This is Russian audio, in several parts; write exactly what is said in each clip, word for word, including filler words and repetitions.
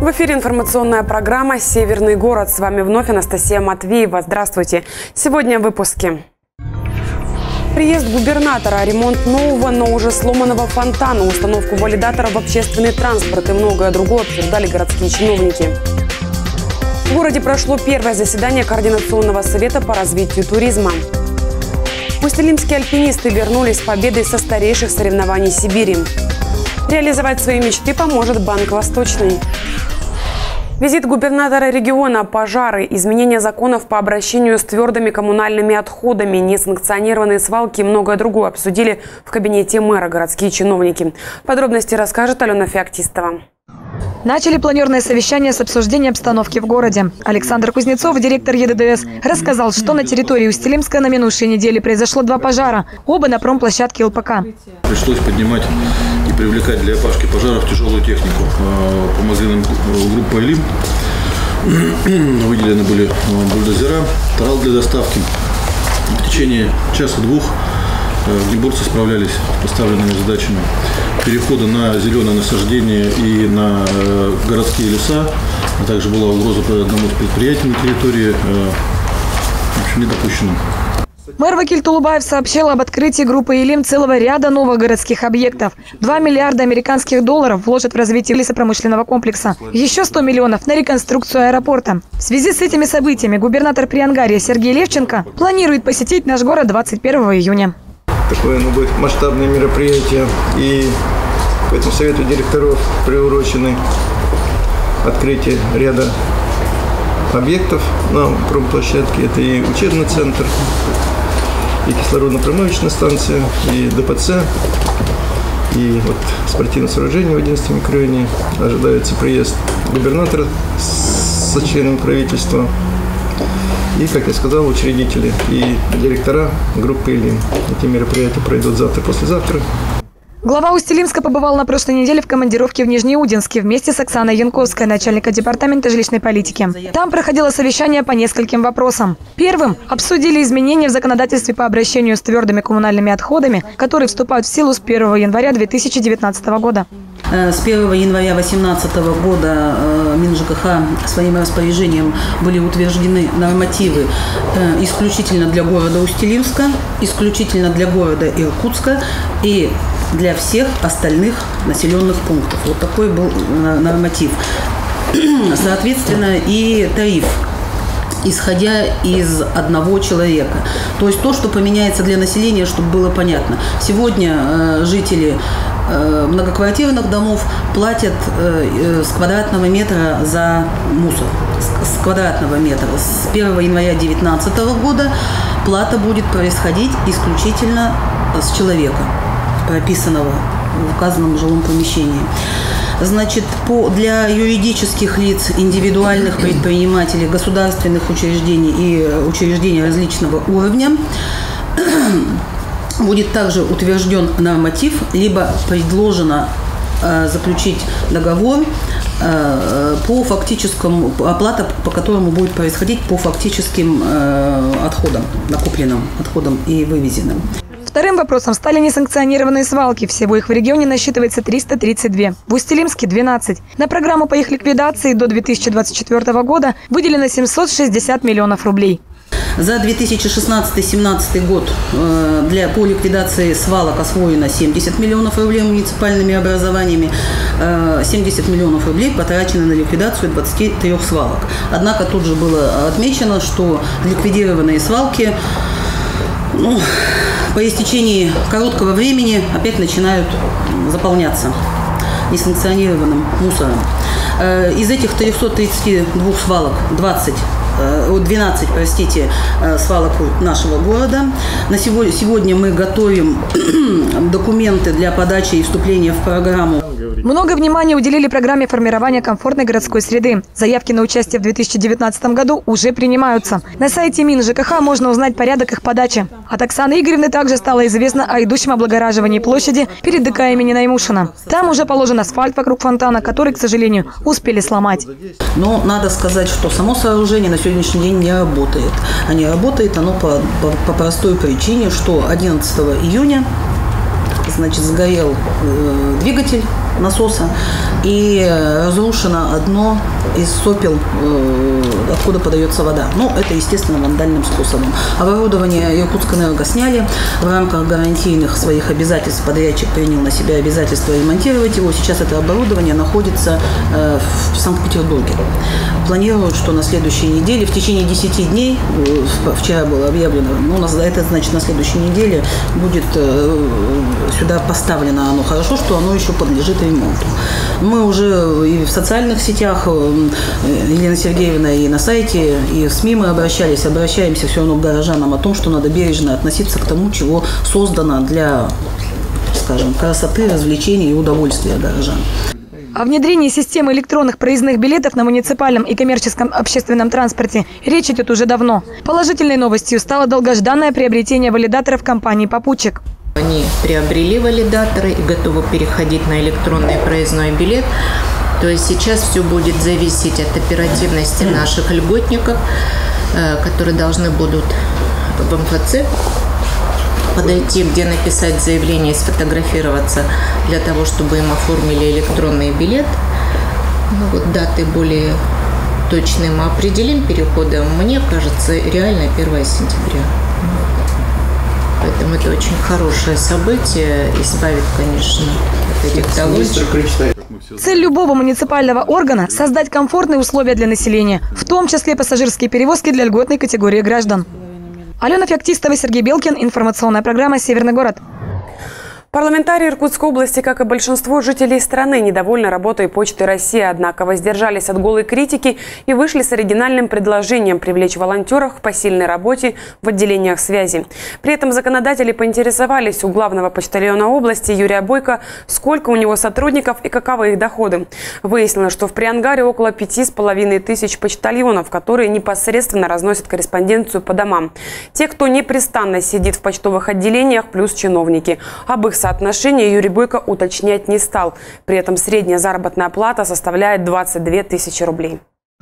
В эфире информационная программа «Северный город». С вами вновь Анастасия Матвеева. Здравствуйте. Сегодня в выпуске. Приезд губернатора, ремонт нового, но уже сломанного фонтана, установку валидатора в общественный транспорт и многое другое обсуждали городские чиновники. В городе прошло первое заседание Координационного совета по развитию туризма. Усть-Илимские альпинисты вернулись с победой со старейших соревнований Сибири. Реализовать свои мечты поможет Банк Восточный. Визит губернатора региона, пожары, изменения законов по обращению с твердыми коммунальными отходами, несанкционированные свалки и многое другое обсудили в кабинете мэра городские чиновники. Подробности расскажет Алена Феоктистова. Начали планерное совещание с обсуждения обстановки в городе. Александр Кузнецов, директор Е Д Д С, рассказал, что на территории Усть-Илимска на минувшей неделе произошло два пожара, оба на промплощадке Л П К. Пришлось поднимать и привлекать для опашки пожаров тяжелую технику. Помогли нам группа «Илим». Выделены были бульдозера, трал для доставки. В течение часа-двух грибурцы справлялись с поставленными задачами перехода на зеленое насаждение и на городские леса, а также была угроза по одному из предприятий на территории, в общем, недопущенным. Мэр Вакиль Тулубаев сообщил об открытии группы «Илим» целого ряда новых городских объектов. Два миллиарда американских долларов вложат в развитие лесопромышленного комплекса. Еще сто миллионов на реконструкцию аэропорта. В связи с этими событиями губернатор Приангарья Сергей Левченко планирует посетить наш город двадцать первого июня. Такое ну, будет масштабное мероприятие, и поэтому совету директоров приурочены открытие ряда объектов на промплощадке. Это и учебный центр, и кислородно-промывочная станция, и Д П Ц, и вот спортивное сооружение в одиннадцатом микрорайоне. Ожидается приезд губернатора со членами правительства. И, как я сказал, учредители и директора группы «Илим». Эти мероприятия пройдут завтра, послезавтра. Глава Усть-Илимска побывал на прошлой неделе в командировке в Нижнеудинске вместе с Оксаной Янковской, начальника департамента жилищной политики. Там проходило совещание по нескольким вопросам. Первым обсудили изменения в законодательстве по обращению с твердыми коммунальными отходами, которые вступают в силу с первого января две тысячи девятнадцатого года. С первого января две тысячи восемнадцатого года МинЖКХ своим распоряжением были утверждены нормативы исключительно для города Усть-Илимска, исключительно для города Иркутска и для всех остальных населенных пунктов. Вот такой был норматив. Соответственно, и тариф, исходя из одного человека. То есть то, что поменяется для населения, чтобы было понятно. Сегодня э, жители э, многоквартирных домов платят э, с квадратного метра за мусор. С, с квадратного метра. С первого января две тысячи девятнадцатого года плата будет происходить исключительно с человека, прописанного в указанном жилом помещении. Значит, по, для юридических лиц, индивидуальных предпринимателей, государственных учреждений и учреждений различного уровня будет также утвержден норматив, либо предложено э, заключить договор э, по фактическому, оплата по которому будет происходить по фактическим э, отходам, накопленным отходам и вывезенным. Вторым вопросом стали несанкционированные свалки. Всего их в регионе насчитывается триста тридцать две. В Усть-Илимске – двенадцать. На программу по их ликвидации до две тысячи двадцать четвёртого года выделено семьсот шестьдесят миллионов рублей. За две тысячи шестнадцатый — две тысячи семнадцатый год для, по ликвидации свалок освоено семьдесят миллионов рублей муниципальными образованиями. семьдесят миллионов рублей потрачено на ликвидацию двадцати трёх свалок. Однако тут же было отмечено, что ликвидированные свалки, ну, по истечении короткого времени опять начинают заполняться несанкционированным мусором. Из этих трёхсот тридцати двух свалок двадцать, двенадцать, простите, свалок нашего города. На сегодня, сегодня мы готовим документы для подачи и вступления в программу. Много внимания уделили программе формирования комфортной городской среды. Заявки на участие в две тысячи девятнадцатом году уже принимаются. На сайте МинЖКХ можно узнать порядок их подачи. От Оксаны Игоревны также стало известно о идущем облагораживании площади перед ДК имени Наймушина. Там уже положен асфальт вокруг фонтана, который, к сожалению, успели сломать. Но надо сказать, что само сооружение на сегодняшний день не работает. А не работает оно по, по, по простой причине, что одиннадцатого июня, значит, сгорел э, двигатель насоса и разрушено одно из сопел, откуда подается вода. Ну, это, естественно, вандальным способом. Оборудование Иркутскэнерго сняли. В рамках гарантийных своих обязательств подрядчик принял на себя обязательство ремонтировать его. Сейчас это оборудование находится в Санкт-Петербурге. Планируют, что на следующей неделе, в течение десяти дней, вчера было объявлено, ну, это значит, на следующей неделе будет сюда поставлено оно. Хорошо, что оно еще подлежит ремонту. Мы уже и в социальных сетях, Елена Сергеевна, и на сайте, и в СМИ мы обращались, обращаемся все равно к горожанам о том, что надо бережно относиться к тому, чего создано для, скажем, красоты, развлечений и удовольствия горожан. О внедрении системы электронных проездных билетов на муниципальном и коммерческом общественном транспорте речь идет уже давно. Положительной новостью стало долгожданное приобретение валидаторов компании «Попутчик». Они приобрели валидаторы и готовы переходить на электронный проездной билет. То есть сейчас все будет зависеть от оперативности наших льготников, которые должны будут в эм эф цэ подойти, где написать заявление и сфотографироваться для того, чтобы им оформили электронный билет. Ну, вот даты более точные мы определим перехода. Мне кажется, реально первое сентября. Поэтому это очень хорошее событие, избавит, конечно, от этих толочек. Цель любого муниципального органа – создать комфортные условия для населения, в том числе пассажирские перевозки для льготной категории граждан. Алена Феоктистова, Сергей Белкин. Информационная программа «Северный город». Парламентарии Иркутской области, как и большинство жителей страны, недовольны работой Почты России, однако воздержались от голой критики и вышли с оригинальным предложением привлечь волонтеров к посильной работе в отделениях связи. При этом законодатели поинтересовались у главного почтальона области Юрия Бойко, сколько у него сотрудников и каковы их доходы. Выяснилось, что в Приангаре около пяти с половиной тысяч почтальонов, которые непосредственно разносят корреспонденцию по домам. Те, кто непрестанно сидит в почтовых отделениях, плюс чиновники. Об их соотношение Юрий Бойко уточнять не стал. При этом средняя заработная плата составляет двадцать две тысячи рублей.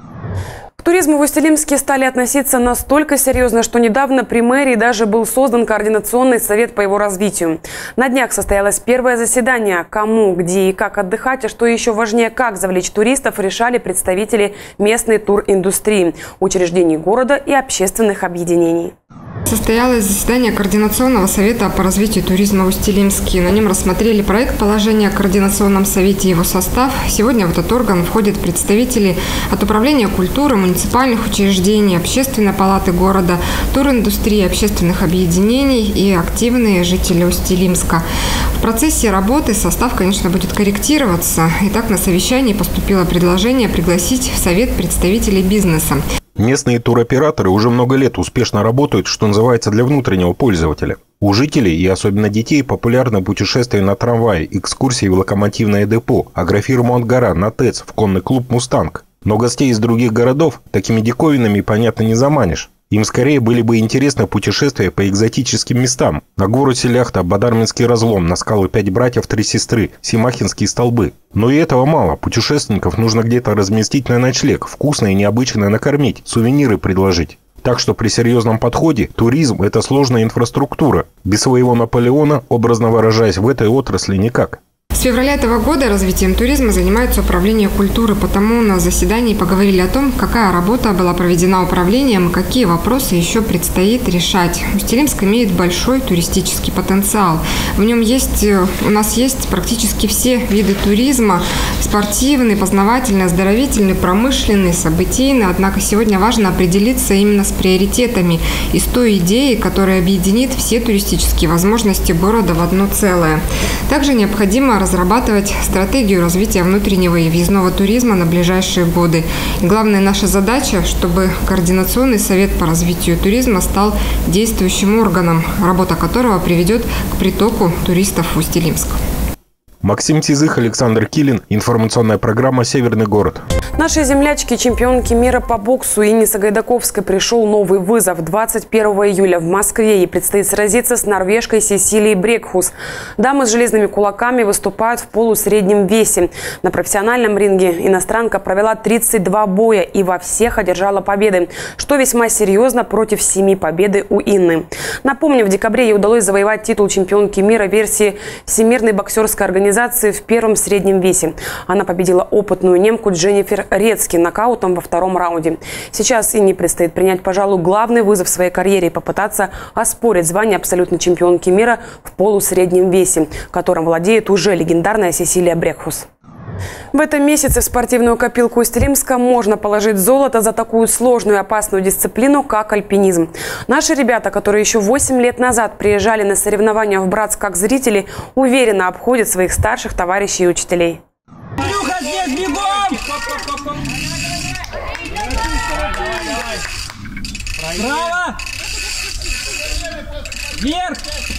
К туризму в Усть-Илимске стали относиться настолько серьезно, что недавно при мэрии даже был создан координационный совет по его развитию. На днях состоялось первое заседание. Кому, где и как отдыхать, а что еще важнее, как завлечь туристов, решали представители местной туриндустрии, учреждений города и общественных объединений. Состоялось заседание Координационного совета по развитию туризма в Усть-Илимске. На нем рассмотрели проект положения о Координационном совете и его состав. Сегодня в этот орган входят представители от Управления культуры, муниципальных учреждений, Общественной палаты города, туриндустрии, общественных объединений и активные жители Усть-Илимска. В процессе работы состав, конечно, будет корректироваться. Итак, на совещании поступило предложение пригласить в совет представителей бизнеса. Местные туроператоры уже много лет успешно работают, что называется, для внутреннего пользователя. У жителей и особенно детей популярны путешествия на трамвае, экскурсии в локомотивное депо, агрофирму «Ангара», на ТЭЦ, в конный клуб «Мустанг». Но гостей из других городов такими диковинами, понятно, не заманишь. Им скорее были бы интересны путешествия по экзотическим местам. На гору Селяхта, Бадарминский разлом, на скалы Пять братьев, Три сестры, Симахинские столбы. Но и этого мало. Путешественников нужно где-то разместить на ночлег, вкусно и необычно накормить, сувениры предложить. Так что при серьезном подходе туризм – это сложная инфраструктура. Без своего Наполеона, образно выражаясь, в этой отрасли никак. С февраля этого года развитием туризма занимается Управление культуры, потому на заседании поговорили о том, какая работа была проведена управлением и какие вопросы еще предстоит решать. Усть-Илимск имеет большой туристический потенциал. В нем есть, у нас есть практически все виды туризма – спортивный, познавательный, оздоровительный, промышленный, событийный. Однако сегодня важно определиться именно с приоритетами и с той идеей, которая объединит все туристические возможности города в одно целое. Также необходимо разрабатывать стратегию развития внутреннего и въездного туризма на ближайшие годы. И главная наша задача, чтобы Координационный совет по развитию туризма стал действующим органом, работа которого приведет к притоку туристов в Усть-Илимск. Максим Сизых, Александр Килин. Информационная программа «Северный город». Нашей землячке, чемпионке мира по боксу Инне Сагайдаковской пришел новый вызов. двадцать первого июля в Москве ей предстоит сразиться с норвежкой Сесилией Брекхус. Дамы с железными кулаками выступают в полусреднем весе. На профессиональном ринге иностранка провела тридцать два боя и во всех одержала победы, что весьма серьезно против семи победы у Инны. Напомню, в декабре ей удалось завоевать титул чемпионки мира версии Всемирной боксерской организации организации в первом среднем весе. Она победила опытную немку Дженнифер Рецки нокаутом во втором раунде. Сейчас Инне предстоит принять, пожалуй, главный вызов в своей карьере и попытаться оспорить звание абсолютной чемпионки мира в полусреднем весе, которым владеет уже легендарная Сесилия Брекхус. В этом месяце в спортивную копилку Усть-Илимска можно положить золото за такую сложную и опасную дисциплину, как альпинизм. Наши ребята, которые еще восемь лет назад приезжали на соревнования в Братск как зрители, уверенно обходят своих старших товарищей и учителей. Андрюха, здесь бегом! Право! Вверх!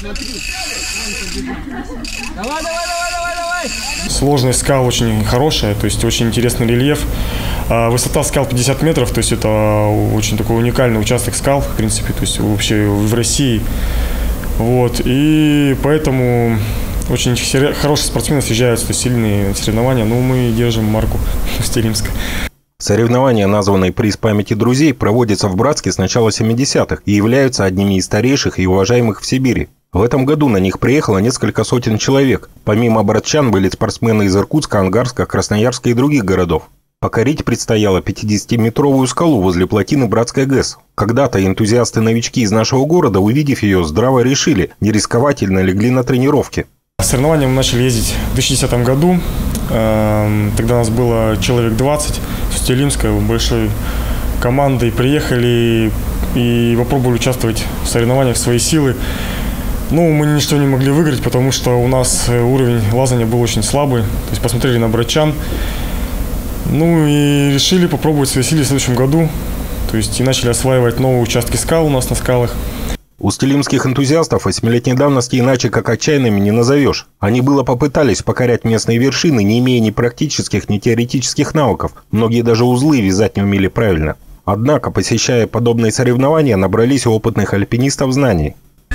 Давай, давай, давай, давай, давай! Сложность скал очень хорошая, то есть очень интересный рельеф. Высота скал пятьдесят метров, то есть это очень такой уникальный участок скал, в принципе, то есть вообще в России. Вот, и поэтому очень хорошие спортсмены съезжаются, то есть сильные соревнования, но мы держим марку Усть-Илимска. Соревнования, названные «Приз памяти друзей», проводятся в Братске с начала семидесятых и являются одними из старейших и уважаемых в Сибири. В этом году на них приехало несколько сотен человек. Помимо братчан были спортсмены из Иркутска, Ангарска, Красноярска и других городов. Покорить предстояло пятидесятиметровую скалу возле плотины Братской ГЭС. Когда-то энтузиасты-новички из нашего города, увидев ее, здраво решили, не рисковать и налегли на тренировки. Соревнования мы начали ездить в две тысячи десятом году. Тогда у нас было человек двадцать с Усть-Илимска, большой командой. Приехали и попробовали участвовать в соревнованиях своей силы. Ну, мы ничто не могли выиграть, потому что у нас уровень лазания был очень слабый. То есть посмотрели на братчан. Ну и решили попробовать свои силы в следующем году. То есть и начали осваивать новые участки скал у нас на скалах. Усть-Илимских энтузиастов восьмилетней давности иначе как отчаянными не назовешь. Они было попытались покорять местные вершины, не имея ни практических, ни теоретических навыков. Многие даже узлы вязать не умели правильно. Однако, посещая подобные соревнования, набрались у опытных альпинистов знаний.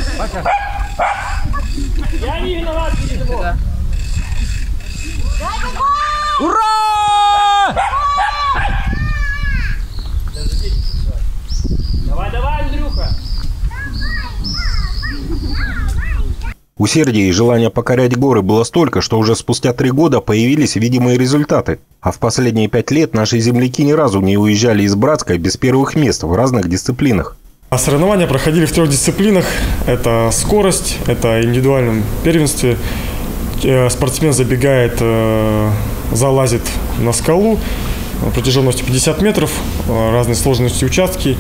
Я не виноват перед тобой. Ура! Давай, давай, Андрюха! Усердия и желания покорять горы было столько, что уже спустя три года появились видимые результаты. А в последние пять лет наши земляки ни разу не уезжали из Братска без первых мест в разных дисциплинах. А соревнования проходили в трех дисциплинах. Это скорость, это индивидуальном первенстве. Спортсмен забегает, залазит на скалу протяженностью пятьдесят метров, разной сложности участки.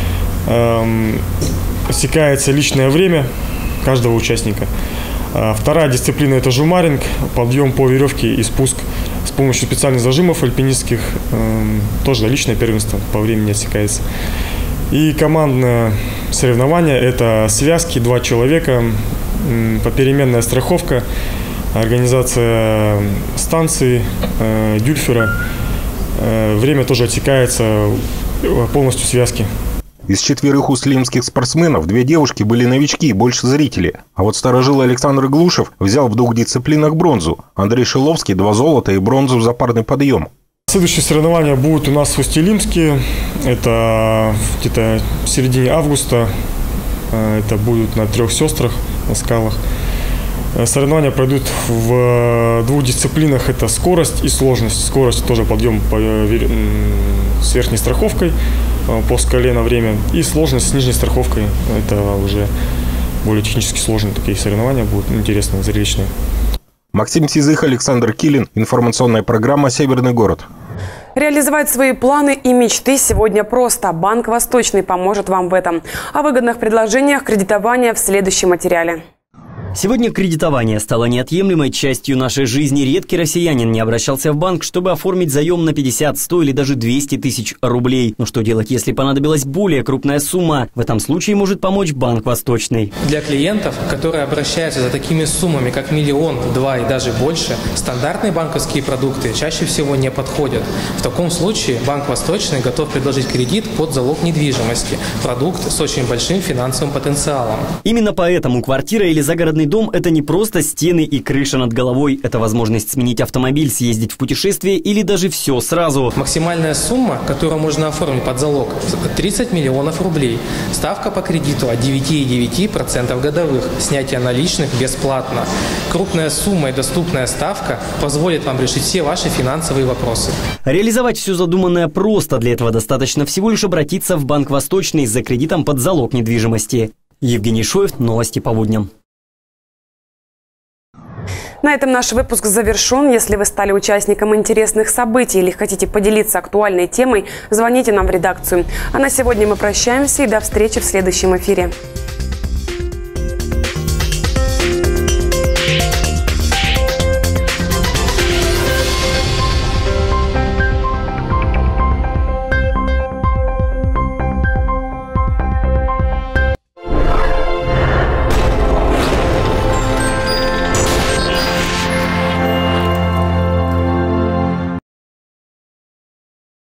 Секается личное время каждого участника. Вторая дисциплина – это жумаринг, подъем по веревке и спуск с помощью специальных зажимов альпинистских. Тоже личное первенство, по времени отсекается. И командное соревнование – это связки, два человека, попеременная страховка, организация станции, дюльфера. Время тоже отсекается полностью связки. Из четверых усть-илимских спортсменов две девушки были новички и больше зрители. А вот старожил Александр Глушев взял в двух дисциплинах бронзу. Андрей Шиловский – два золота и бронзу за парный подъем. Следующие соревнования будут у нас в Усть-Илимске. Это где-то в середине августа. Это будут на Трех Сестрах, на скалах. Соревнования пройдут в двух дисциплинах. Это скорость и сложность. Скорость тоже подъем по, с верхней страховкой по скале на время. И сложность с нижней страховкой. Это уже более технически сложные такие соревнования будут. Интересные, зрелищные. Максим Сизых, Александр Килин. Информационная программа «Северный город». Реализовать свои планы и мечты сегодня просто. Банк «Восточный» поможет вам в этом. О выгодных предложениях кредитования в следующем материале. Сегодня кредитование стало неотъемлемой частью нашей жизни. Редкий россиянин не обращался в банк, чтобы оформить заем на пятьдесят, сто или даже двести тысяч рублей. Но что делать, если понадобилась более крупная сумма? В этом случае может помочь Банк Восточный. Для клиентов, которые обращаются за такими суммами, как миллион, два и даже больше, стандартные банковские продукты чаще всего не подходят. В таком случае Банк Восточный готов предложить кредит под залог недвижимости. Продукт с очень большим финансовым потенциалом. Именно поэтому квартира или загородный дом – это не просто стены и крыша над головой. Это возможность сменить автомобиль, съездить в путешествие или даже все сразу. Максимальная сумма, которую можно оформить под залог – тридцать миллионов рублей. Ставка по кредиту от девять целых девять десятых процента годовых. Снятие наличных бесплатно. Крупная сумма и доступная ставка позволит вам решить все ваши финансовые вопросы. Реализовать все задуманное просто. Для этого достаточно всего лишь обратиться в Банк Восточный за кредитом под залог недвижимости. Евгений Шоев, новости по будням. На этом наш выпуск завершен. Если вы стали участником интересных событий или хотите поделиться актуальной темой, звоните нам в редакцию. А на сегодня мы прощаемся и до встречи в следующем эфире.